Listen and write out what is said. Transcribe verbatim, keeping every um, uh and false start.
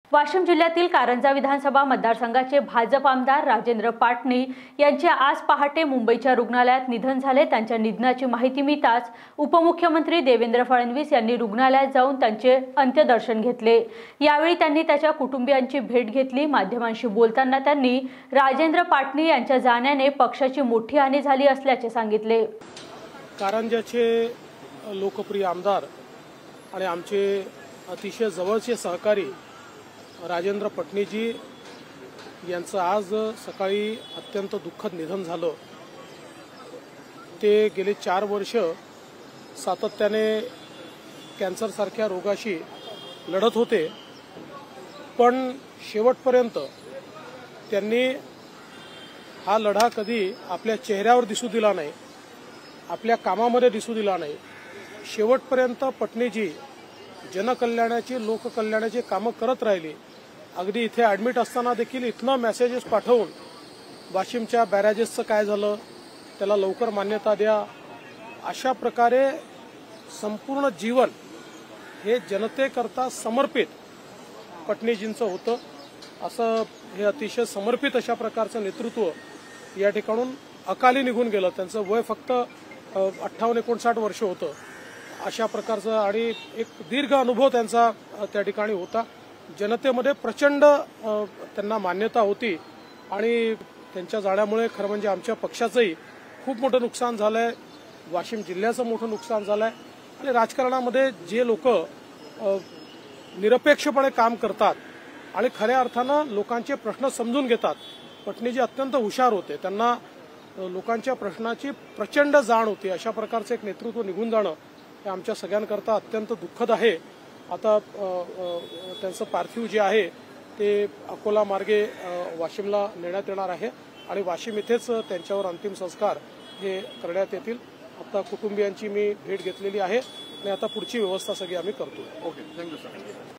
वाशिम जिल्ह्यातील कारंजा विधानसभा मतदारसंघाचे भाजप आमदार राजेंद्र पाटणी यांचे आज पहाटे मुंबईच्या रुग्णालयात निधन झाले। त्यांच्या निधनाची माहिती मिळताच उपमुख्यमंत्री देवेंद्र फडणवीस यांनी रुग्णालयात जाऊन त्यांचे अंत्यदर्शन घेतले। यावेळी त्यांनी त्याच्या कुटुंबियांची भेट घेतली। माध्यमांशी बोलताना त्यांनी राजेंद्र पाटणी यांच्या जाण्याने पक्षाची मोठी हानी झाली असल्याचे सांगितले। कारंजाचे लोकप्रिय आमदार आणि आमचे अतिशय जवळचे सहकारी राजेंद्र पाटणीजी यांचं आज सकाळी अत्यंत दुःखद निधन झालं। ते गेले चार वर्ष सातत्याने कॅन्सरसारख्या रोगाशी लढत होते, पण शेवटपर्यंत त्यांनी हा लढा कधी आपल्या चेहऱ्यावर दिसू दिला नाही, आपल्या कामामध्ये दिसू दिला नाही। शेवटपर्यंत पाटणीजी जनकल्याणाची लोककल्याणाची कामं करत राहिली। अगदी इथे ॲडमिट असताना देखील इथनं मेसेजेस पाठवून वाशिमच्या बॅरेजेसचं काय झालं, त्याला लवकर मान्यता द्या, अशा प्रकारे संपूर्ण जीवन हे जनतेकरता समर्पित पाटणीजींचं होतं। असं हे अतिशय समर्पित अशा प्रकारचं नेतृत्व या ठिकाणून अकाली निघून गेलं। त्यांचं वय फक्त अठ्ठावन्न एकोणसाठ वर्ष होतं। अशा प्रकारचं आणि एक दीर्घ अनुभव त्यांचा त्या ठिकाणी होता। जनतेमध्ये प्रचंड त्यांना मान्यता होती आणि त्यांच्या जाण्यामुळे खरं म्हणजे आमच्या पक्षाचंही खूप मोठं नुकसान झालंय, वाशिम जिल्ह्याचं मोठं नुकसान झालंय। आणि राजकारणामध्ये जे लोक निरपेक्षपणे काम करतात आणि खऱ्या अर्थानं लोकांचे प्रश्न समजून घेतात, पाटणीजी अत्यंत हुशार होते। त्यांना लोकांच्या प्रश्नाची प्रचंड जाण होती। अशा प्रकारचं एक नेतृत्व निघून जाणं हे आमच्या सगळ्यांकरता अत्यंत दुःखद आहे। आता त्यांचं पार्थिव जे आहे ते अकोला मार्गे वाशिमला नेण्यात येणार आहे आणि वाशिम इथेच त्यांच्यावर अंतिम संस्कार हे करण्यात येतील। आता कुटुंबियांची मी भेट घेतलेली आहे आणि आता पुढची व्यवस्था सगळी आम्ही करतो। Okay, thank you sir.